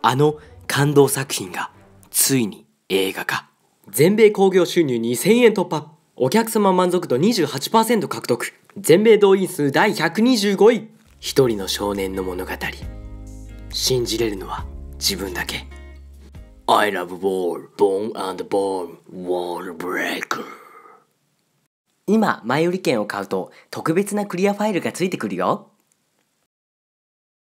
あの感動作品がついに映画化。全米興行収入2000円突破。お客様満足度 28% 獲得。全米動員数第125位。一人の少年の物語。信じれるのは自分だけ。I love ball, bone and bone, wall breaker。今、前売り券を買うと特別なクリアファイルがついてくるよ。